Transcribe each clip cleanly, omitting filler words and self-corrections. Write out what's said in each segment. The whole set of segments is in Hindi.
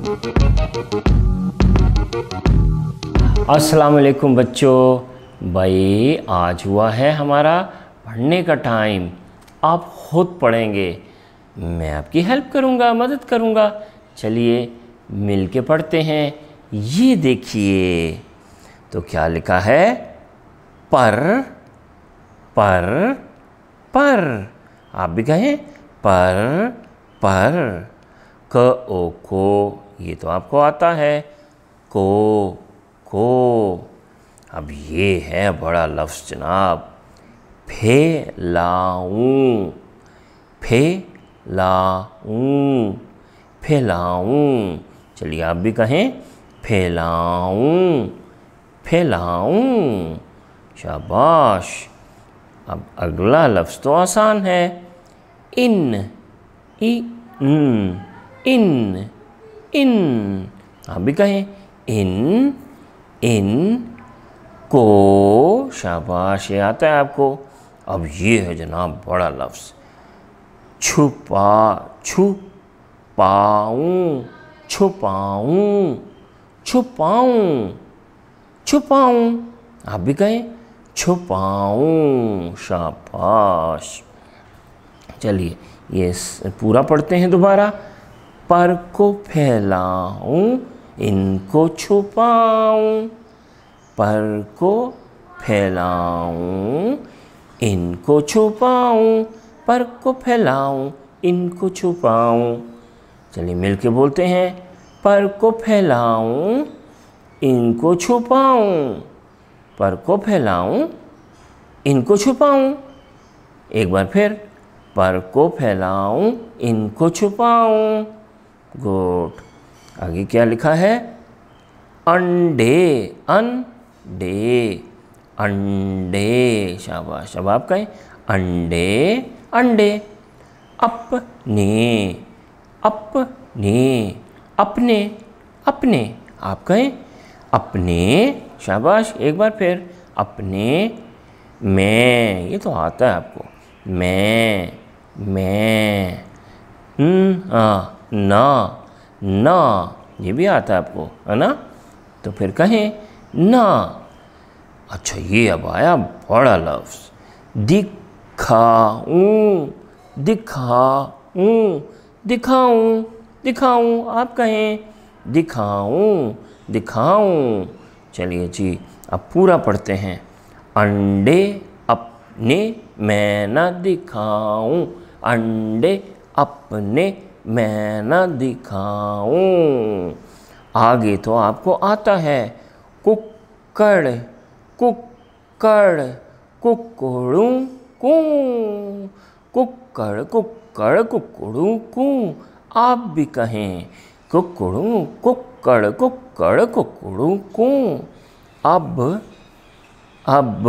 अस्सलाम वालेकुम बच्चों। भाई आज हुआ है हमारा पढ़ने का टाइम। आप खुद पढ़ेंगे, मैं आपकी हेल्प करूँगा, मदद करूँगा। चलिए मिल के पढ़ते हैं। ये देखिए तो क्या लिखा है, पर पर पर। आप भी कहें पर पर। क ओ को, ये तो आपको आता है, को। अब ये है बड़ा लफ्ज़ जनाब, फैलाऊं। फैलाऊं फैलाऊं। चलिए आप भी कहें फैलाऊं फैलाऊं। शाबाश। अब अगला लफ्ज़ तो आसान है, इन। इन। आप भी कहें इन को। शाबाश, ये आता है आपको। अब ये है जनाब बड़ा लफ्ज़, छुपाऊं छुपाऊं। आप भी कहें छुपाऊं। शाबाश। चलिए ये पूरा पढ़ते हैं दोबारा। पर को फैलाऊं, इनको छुपाऊं। पर को फैलाऊं, इनको छुपाऊं। पर को फैलाऊं, इनको छुपाऊं। चलिए मिल के बोलते हैं, पर को फैलाऊं, इनको छुपाऊं। पर को फैलाऊं, इनको छुपाऊं। एक बार फिर, पर को फैलाऊं, इनको छुपाऊं। गुड। आगे क्या लिखा है, अंडे। अंडे। शाबाश। अब आप कहें अंडे। अपने। आप कहें अपने। शाबाश। एक बार फिर, अपने। मैं, ये तो आता है आपको, मैं। ना, ये भी आता है आपको, है ना। तो फिर कहें ना। अच्छा, ये अब आया बड़ा लफ्ज़, दिखाऊं। आप कहें दिखाऊं। चलिए जी अब पूरा पढ़ते हैं। अंडे अपने मैं न दिखाऊं। अंडे अपने मैं न दिखाऊं। आगे तो आपको आता है, कुक्कड़। कुक्कड़ू कू। आप भी कहें कुक्कड़ कुक्कड़ू कू। अब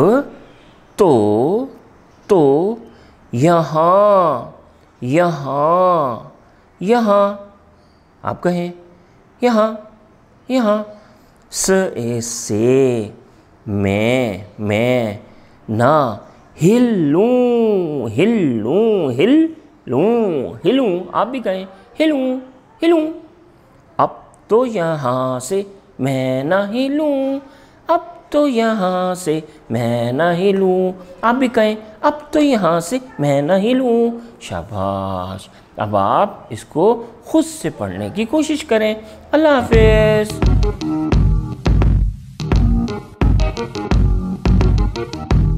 तो यहाँ। आप कहें यहाँ। से मैं ना हिलूं। आप भी कहें हिलूं। अब तो यहाँ से मैं ना हिलूं। अब तो यहाँ से मैं ना हिलूं। आप भी कहें अब तो यहाँ से मैं ना हिलूं। शाबाश। अब आप इसको खुद से पढ़ने की कोशिश करें। अल्लाह हाफ़िज़।